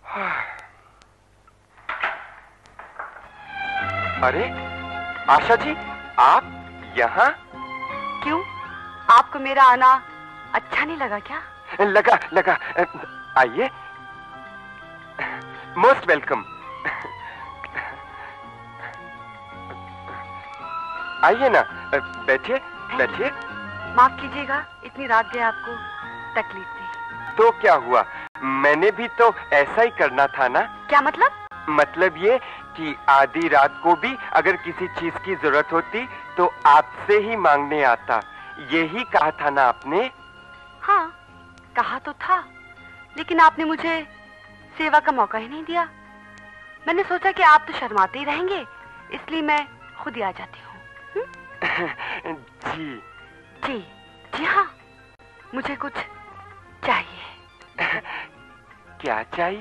अरे आशा जी, आप यहाँ? क्यों, आपको मेरा आना अच्छा नहीं लगा क्या? लगा लगा। आइए, मोस्ट वेलकम। आइए ना, बैठिए बैठिए। माफ कीजिएगा, इतनी रात गए आपको तकलीफ दी। तो क्या हुआ, मैंने भी तो ऐसा ही करना था ना। क्या मतलब? मतलब ये कि आधी रात को भी अगर किसी चीज की जरूरत होती तो आपसे ही मांगने आता। यही कहा था ना आपने? हाँ, कहा तो था, लेकिन आपने मुझे सेवा का मौका ही नहीं दिया। मैंने सोचा कि आप तो शर्माते ही रहेंगे, इसलिए मैं खुद ही आ जाती हूँ। जी जी जी हाँ, मुझे कुछ चाहिए। क्या चाहिए?